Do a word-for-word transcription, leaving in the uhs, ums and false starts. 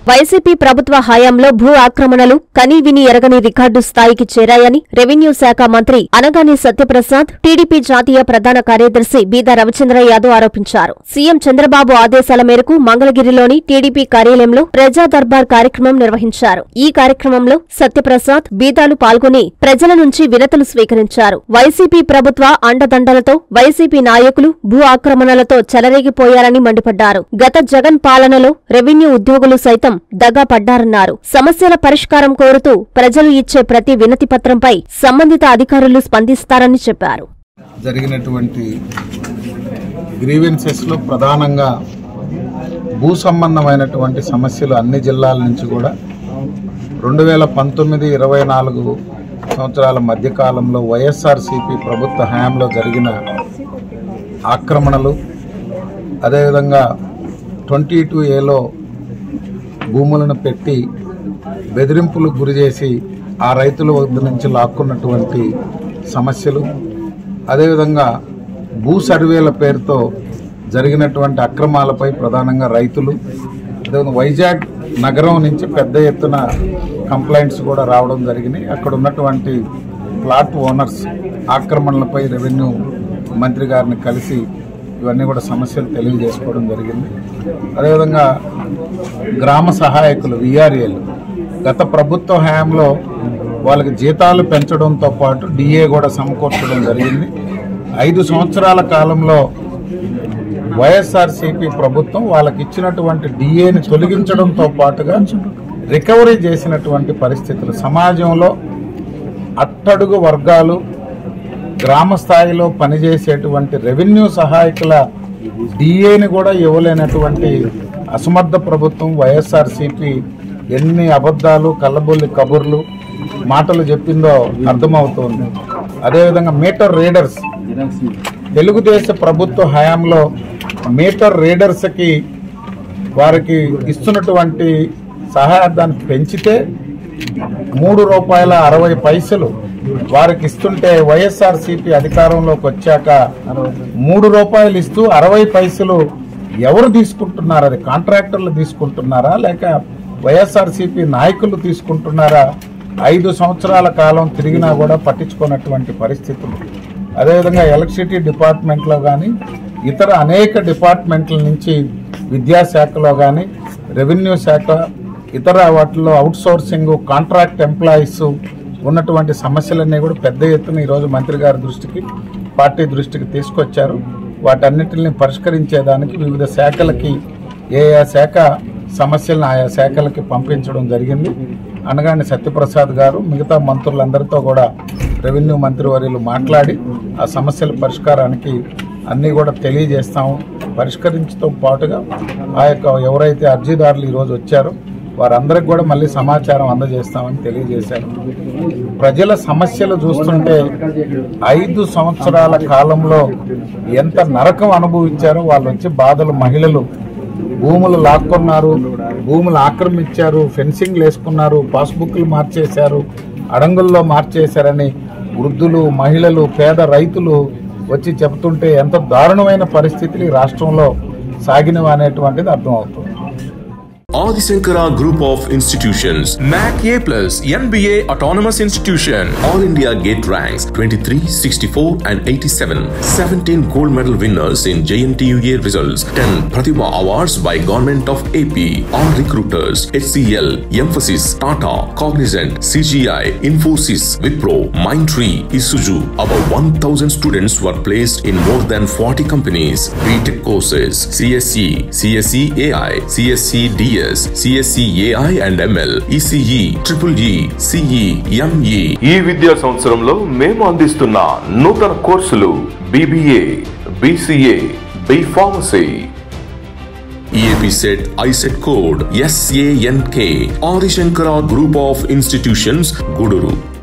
YCP ప్రభుత్వ హయాంలో భూ ఆక్రమణలు కనీవిని ఎరగని రికార్డు స్థాయికి చేరాయని రెవెన్యూ శాఖ మంత్రి అనగాని సత్యప్రసాద్ టీడీపీ జాతీయ ప్రధాన కార్యదర్శి బీదా రవిచంద్ర యాదవ్ ఆరోపించారు. సీఎం చంద్రబాబు ఆదేశాల మేరకు మంగళగిరిలోని టీడీపీ కార్యాలయంలో ప్రజా దర్బార్ కార్యక్రమం నిర్వహించారు. ఈ కార్యక్రమంలో సత్యప్రసాద్, బీదాలు పాల్గొని ప్రజల నుంచి వినతులు స్వీకరించారు. వైసీపీ ప్రభుత్వ అండదండలతో వైసీపీ నాయకులు భూ ఆక్రమణలతో చెలరేగిపోయారని మండిపడ్డారు. గత జగన్ పాలనలో రెవెన్యూ ఉద్యోగులు సైతం దగా పడ్డారన్నారు. సమస్యల పరిష్కారం కోరుతూ ప్రజలు ఇచ్చే ప్రతి వినతి పత్రంపై సంబంధిత అధికారులు స్పందిస్తారని చెప్పారు. జరిగినటువంటి గ్రీవెన్సెస్ లో ప్రధానంగా భూ సంబంధమైనటువంటి సమస్యలు అన్ని జిల్లాల నుంచి కూడా రెండు వేల పంతొమ్మిది ఇరవై నాలుగు సంవత్సరాల మధ్యకాలంలో వైఎస్ఆర్సీపీ ప్రభుత్వ హయాంలో జరిగిన ఆక్రమణలు, అదేవిధంగా ట్వంటీ టూ ఏలో భూములను పెట్టి బెదిరింపులకు గురిచేసి ఆ రైతుల వద్ద నుంచి లాక్కున్నటువంటి సమస్యలు, అదేవిధంగా భూ సర్వేల పేరుతో జరిగినటువంటి అక్రమాలపై ప్రధానంగా రైతులు, అదేవిధంగా వైజాగ్ నగరం నుంచి పెద్ద ఎత్తున కంప్లైంట్స్ కూడా రావడం జరిగినాయి. అక్కడ ఉన్నటువంటి ప్లాట్ ఓనర్స్ ఆక్రమణలపై రెవెన్యూ మంత్రి గారిని కలిసి ఇవన్నీ కూడా సమస్యలు తెలియజేసుకోవడం జరిగింది. అదేవిధంగా గ్రామ సహాయకులు విఆర్ఏలు గత ప్రభుత్వ హయాంలో వాళ్ళకి జీతాలు పెంచడంతో పాటు డిఏ కూడా సమకూర్చడం జరిగింది. ఐదు సంవత్సరాల కాలంలో వైఎస్ఆర్సీపీ ప్రభుత్వం వాళ్ళకి ఇచ్చినటువంటి డిఏని తొలగించడంతో పాటుగా రికవరీ చేసినటువంటి పరిస్థితులు, సమాజంలో అట్టడుగు వర్గాలు, గ్రామ స్థాయిలో పనిచేసేటువంటి రెవెన్యూ సహాయకుల డిఏని కూడా ఇవ్వలేనటువంటి అసమర్థ ప్రభుత్వం వైఎస్ఆర్సీపీ ఎన్ని అబద్ధాలు, కల్లబొల్లి కబుర్లు, మాటలు చెప్పిందో అర్థమవుతోంది. అదేవిధంగా మీటర్ రీడర్స్, తెలుగుదేశ ప్రభుత్వ హయాంలో మీటర్ రీడర్స్కి వారికి ఇస్తున్నటువంటి సహాయాన్ని పెంచితే మూడు రూపాయల అరవై పైసలు వారికి ఇస్తుంటే వైఎస్ఆర్సీపీ అధికారంలోకి వచ్చాక మూడు రూపాయలు ఇస్తూ అరవై పైసలు ఎవరు తీసుకుంటున్నారు? అది కాంట్రాక్టర్లు తీసుకుంటున్నారా లేక వైఎస్ఆర్సీపీ నాయకులు తీసుకుంటున్నారా? ఐదు సంవత్సరాల కాలం తిరిగినా కూడా పట్టించుకున్నటువంటి పరిస్థితులు. అదేవిధంగా ఎలక్ట్రిసిటీ డిపార్ట్మెంట్లో కానీ ఇతర అనేక డిపార్ట్మెంట్ల నుంచి విద్యాశాఖలో కానీ రెవెన్యూ శాఖ ఇతర వాటిలో అవుట్ సోర్సింగ్ కాంట్రాక్ట్ ఎంప్లాయీస్ ఉన్నటువంటి సమస్యలన్నీ కూడా పెద్ద ఎత్తున ఈరోజు మంత్రి గారి దృష్టికి, పార్టీ దృష్టికి తీసుకొచ్చారు. వాటన్నిటిని పరిష్కరించేదానికి వివిధ శాఖలకి ఏ ఏ శాఖ సమస్యలను ఆయా శాఖలకి పంపించడం జరిగింది. అనగాని సత్యప్రసాద్ గారు మిగతా మంత్రులందరితో కూడా రెవెన్యూ మంత్రివర్యులు మాట్లాడి ఆ సమస్యల పరిష్కారానికి అన్నీ కూడా తెలియజేస్తాము. పరిష్కరించడంతో పాటుగా ఆ యొక్క ఎవరైతే అర్జీదారులు ఈరోజు వచ్చారో వారందరికి కూడా మళ్ళీ సమాచారం అందజేస్తామని తెలియజేశారు. ప్రజల సమస్యలు చూస్తుంటే ఐదు సంవత్సరాల కాలంలో ఎంత నరకం అనుభవించారో వాళ్ళు వచ్చి బాధలు, మహిళలు భూములు లాక్కున్నారు, భూములు ఆక్రమించారు, ఫెన్సింగ్లు వేసుకున్నారు, పాస్బుక్లు మార్చేశారు, అడంగుల్లో మార్చేశారని వృద్ధులు, మహిళలు, పేద రైతులు వచ్చి చెబుతుంటే ఎంత దారుణమైన పరిస్థితులు ఈ రాష్ట్రంలో సాగినవి అనేటువంటిది అర్థమవుతుంది. Adi Shankara Group of Institutions, M A C A plus, N B A Autonomous Institution, All India Gate ranks twenty-three, sixty-four and eighty-seven, seventeen gold medal winners in J N T U A results, ten Pratibha Awards by Government of A P, all recruiters, H C L, Emphasis, Tata, Cognizant, C G I, Infosys, Wipro, Mindtree, Isuzu. About one thousand students were placed in more than forty companies. B Tech courses, C S E, C S E A I, C S E D S, C S E A I and M L, E C E, Triple E, C E, M E. ఈ విద్యా సంవత్సరంలో మేము అందిస్తున్న నూతన కోర్సులు B B A, B C A, B Pharmacy. E A P set I set code S A N K. Adi Shankara Group of Institutions, Guduru.